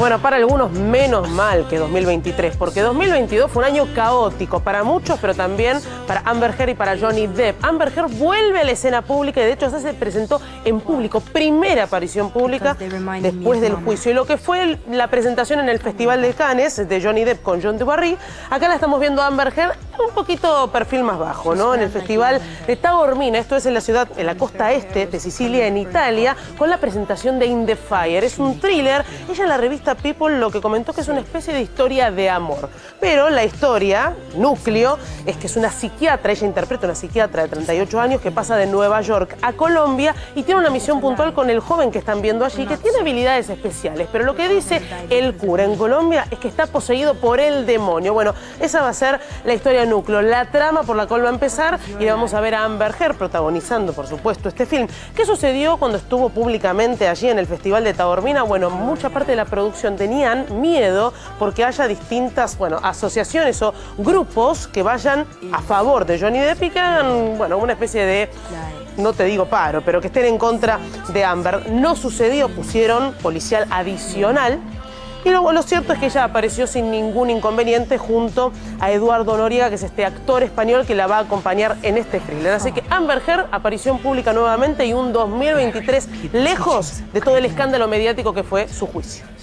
Bueno, para algunos menos mal que 2023, porque 2022 fue un año caótico para muchos, pero también para Amber Heard y para Johnny Depp. Amber Heard vuelve a la escena pública y de hecho se presentó en público, primera aparición pública después del juicio. Y lo que fue la presentación en el Festival de Cannes de Johnny Depp con John Dubarry, acá la estamos viendo a Amber Heard un poquito perfil más bajo, ¿no? En el Festival de Taormina, esto es en la ciudad, en la costa este de Sicilia, en Italia, con la presentación de In the Fire. Es un thriller. Ella en la revista People lo que comentó que es una especie de historia de amor. Pero la historia, núcleo, es que es una psiquiatra, ella interpreta una psiquiatra de 38 años que pasa de Nueva York a Colombia y tiene una misión puntual con el joven que están viendo allí, que tiene habilidades especiales. Pero lo que dice el cura en Colombia es que está poseído por el demonio. Bueno, esa va a ser la historia núcleo, la trama por la cual va a empezar, y vamos a ver a Amber Heard protagonizando, por supuesto, este film. ¿Qué sucedió cuando estuvo públicamente allí en el Festival de Taormina? Bueno, mucha parte de la producción tenían miedo porque haya distintas, asociaciones o grupos que vayan a favor de Johnny Depp y que hagan, una especie de, no te digo paro, pero que estén en contra de Amber. No sucedió, pusieron policial adicional. Y lo cierto es que ella apareció sin ningún inconveniente junto a Eduardo Noriega, que es este actor español que la va a acompañar en este thriller. Así que Amber Heard, aparición pública nuevamente y un 2023 lejos de todo el escándalo mediático que fue su juicio.